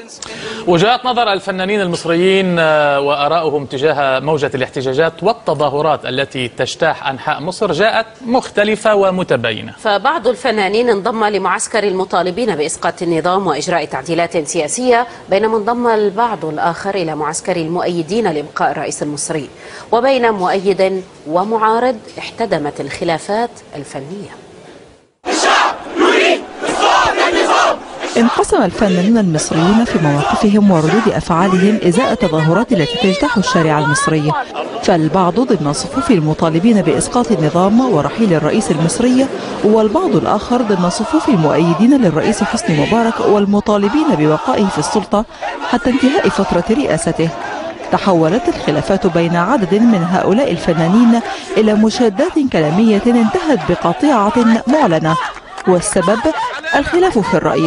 وجهات نظر الفنانين المصريين وآرائهم تجاه موجة الاحتجاجات والتظاهرات التي تجتاح أنحاء مصر جاءت مختلفة ومتباينة. فبعض الفنانين انضم لمعسكر المطالبين بإسقاط النظام وإجراء تعديلات سياسية، بينما انضم البعض الآخر إلى معسكر المؤيدين لإبقاء الرئيس المصري. وبين مؤيد ومعارض احتدمت الخلافات الفنية. انقسم الفنانون المصريون في مواقفهم وردود أفعالهم إزاء التظاهرات التي تجتاح الشارع المصري، فالبعض ضمن صفوف المطالبين بإسقاط النظام ورحيل الرئيس المصري، والبعض الآخر ضمن صفوف المؤيدين للرئيس حسني مبارك والمطالبين ببقائه في السلطة حتى انتهاء فترة رئاسته. تحولت الخلافات بين عدد من هؤلاء الفنانين إلى مشادات كلامية انتهت بقطيعة معلنة، والسبب الخلاف في الرأي.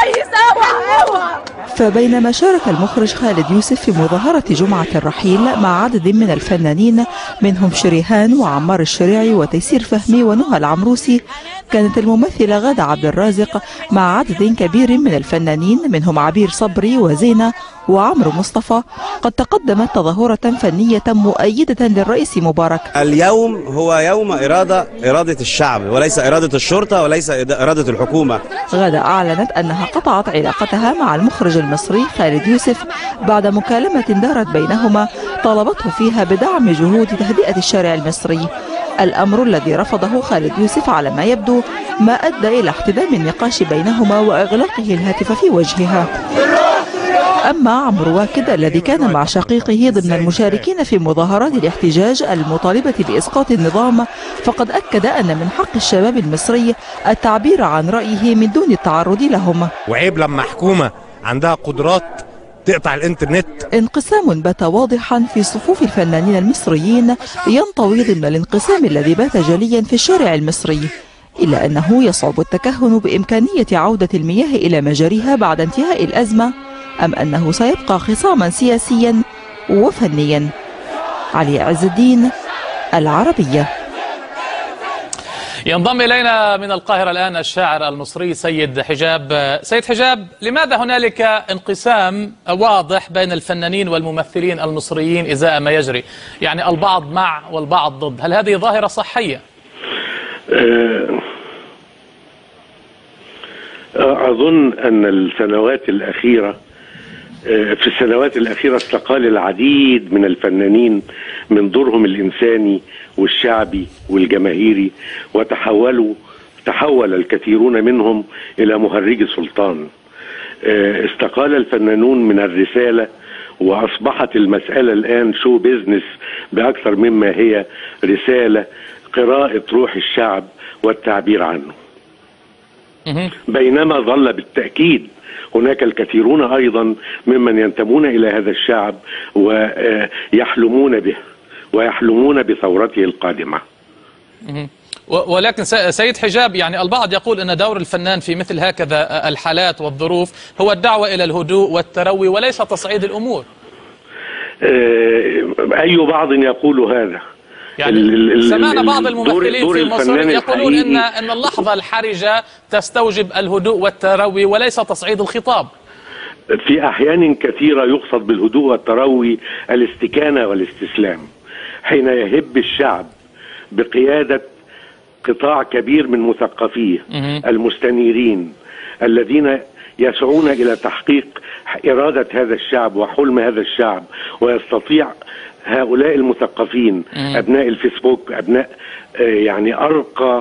فبينما شارك المخرج خالد يوسف في مظاهرة جمعة الرحيل مع عدد من الفنانين منهم شريهان وعمار الشريعي وتيسير فهمي ونهى العمروسي، كانت الممثلة غادة عبد الرازق مع عدد كبير من الفنانين منهم عبير صبري وزينة وعمرو مصطفى قد تقدمت تظاهرة فنية مؤيدة للرئيس مبارك. اليوم هو يوم إرادة الشعب وليس إرادة الشرطة وليس إرادة الحكومة. غادة أعلنت أنها قطعت علاقتها مع المخرج المصري خالد يوسف بعد مكالمة دارت بينهما طالبته فيها بدعم جهود تهدئة الشارع المصري، الأمر الذي رفضه خالد يوسف على ما يبدو، ما أدى إلى احتدام النقاش بينهما وإغلاقه الهاتف في وجهها. أما عمرو واكد الذي كان مع شقيقه ضمن المشاركين في مظاهرات الاحتجاج المطالبة بإسقاط النظام، فقد أكد أن من حق الشباب المصري التعبير عن رأيه من دون التعرض لهم. وعيب لما حكومة عندها قدرات تقطع الانترنت. انقسام بات واضحا في صفوف الفنانين المصريين ينطوي ضمن الانقسام الذي بات جليا في الشارع المصري، إلا أنه يصعب التكهن بإمكانية عودة المياه إلى مجاريها بعد انتهاء الأزمة، أم أنه سيبقى خصاما سياسيا وفنيا. علي عز الدين، العربية. ينضم إلينا من القاهرة الآن الشاعر المصري سيد حجاب. سيد حجاب، لماذا هنالك انقسام واضح بين الفنانين والممثلين المصريين إزاء ما يجري؟ يعني البعض مع والبعض ضد، هل هذه ظاهرة صحية؟ أظن أن في السنوات الأخيرة استقال العديد من الفنانين من دورهم الإنساني والشعبي والجماهيري، تحول الكثيرون منهم إلى مهرج سلطان. استقال الفنانون من الرسالة، وأصبحت المسألة الآن شو بيزنس بأكثر مما هي رسالة، قراءة روح الشعب والتعبير عنه. بينما ظل بالتأكيد هناك الكثيرون أيضا ممن ينتمون إلى هذا الشعب ويحلمون به ويحلمون بثورته القادمة. ولكن سيد حجاب، يعني البعض يقول أن دور الفنان في مثل هكذا الحالات والظروف هو الدعوة إلى الهدوء والتروي وليس تصعيد الأمور. أي بعض يقول هذا؟ يعني سمعنا بعض الممثلين في مصر يقولون أن اللحظة الحرجة تستوجب الهدوء والتروي وليس تصعيد الخطاب. في أحيان كثيرة يقصد بالهدوء والتروي الاستكانة والاستسلام، حين يهب الشعب بقيادة قطاع كبير من مثقفيه المستنيرين الذين يسعون إلى تحقيق إرادة هذا الشعب وحلم هذا الشعب، ويستطيع هؤلاء المثقفين أبناء الفيسبوك، أبناء يعني أرقى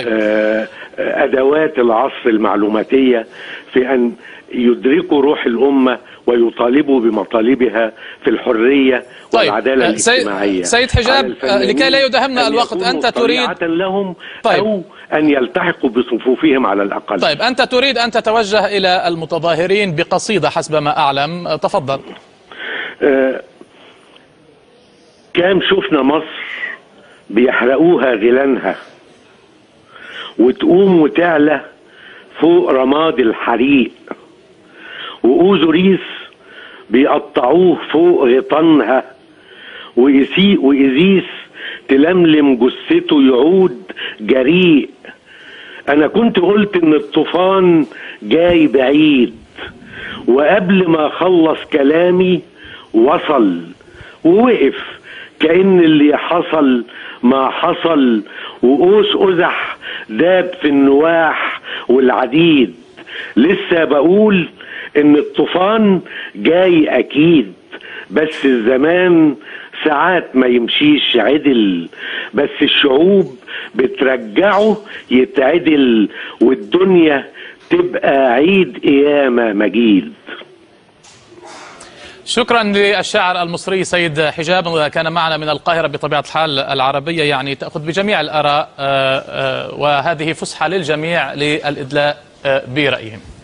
أدوات العصر المعلوماتية، في أن يدركوا روح الأمة ويطالبوا بمطالبها في الحرية والعدالة الاجتماعية. سيد حجاب، لكي لا يدهمنا الوقت، أنت تريد لهم أو أن يلتحقوا بصفوفهم على الأقل. طيب، أنت تريد أن تتوجه إلى المتظاهرين بقصيدة حسب ما أعلم، تفضل. كام شفنا مصر بيحرقوها غلانها وتقوم وتعلى فوق رماد الحريق، وأوزوريس بيقطعوه فوق غطانها، وإزيس تلملم جثته يعود جريء. أنا كنت قلت إن الطوفان جاي بعيد، وقبل ما اخلص كلامي وصل ووقف، كأن اللي حصل ما حصل، وقوس قزح داب في النواح والعديد. لسه بقول ان الطوفان جاي اكيد، بس الزمان ساعات ما يمشيش عدل، بس الشعوب بترجعه يتعدل، والدنيا تبقى عيد قيامة مجيد. شكرا للشاعر المصري سيد حجاب، كان معنا من القاهرة. بطبيعة الحال العربية يعني تأخذ بجميع الآراء، وهذه فسحة للجميع للإدلاء برأيهم.